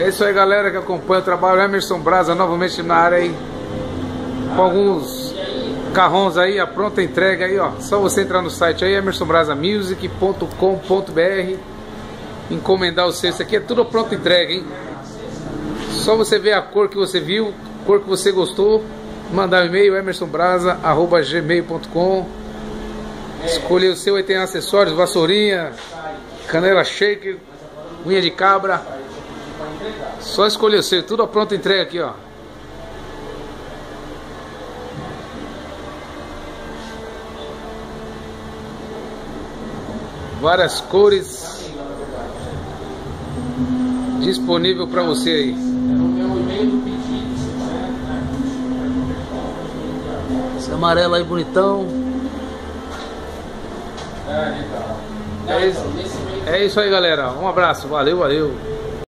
É isso aí, galera que acompanha o trabalho. Emerson Brasa novamente na área aí, com alguns carrões aí, a pronta entrega aí, ó. Só você entrar no site aí, emersonbrasamusic.com.br, encomendar o seu. Isso aqui é tudo a pronta entrega, hein? Só você ver a cor que você viu, cor que você gostou, mandar um e-mail, emersonbrasa@gmail.com. Escolher o seu, aí tem acessórios, vassourinha, canela shaker, unha de cabra. Só escolher o seu, tudo a pronta entrega aqui, ó. Várias cores disponível para você aí. Esse amarelo aí bonitão. É isso aí, galera. Um abraço, valeu.